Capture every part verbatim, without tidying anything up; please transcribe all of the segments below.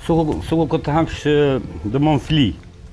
Sugu sugu këtë hangsh dëmon fli.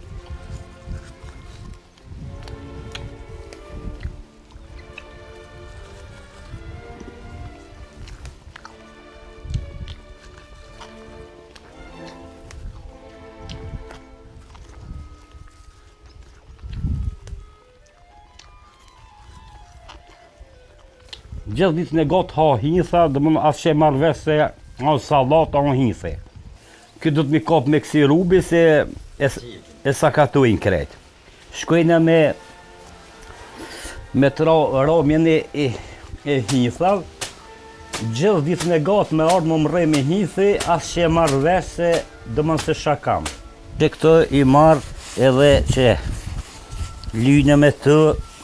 Gjithë ditën e gotë ha hinsa, dhe më asë që e marrë vesh se a salat, a hinse. Këtë do të mi kap me kësi rubi se e, e sakatuin krejt. Shkojnë me me të ra, ramjen e, e, e hinsa, gjithë ditën e gotë me ardhë më mrej me hinse, asë që e marrë vesh se dhe më se shakam. Që këtë i marrë edhe që lyne me të,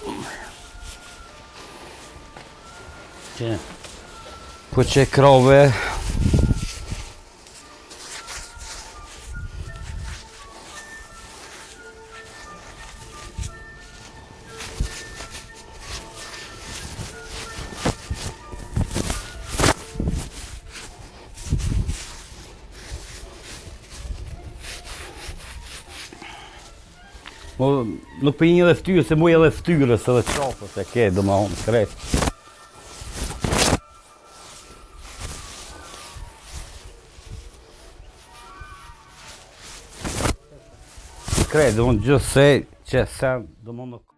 që po që krave nuk për një dhe ftyrë, se muj edhe ftyrës edhe qafës e ke, dhe ma honë krejt. Krejt, dhe mund gjithë se që sen, dhe mund nuk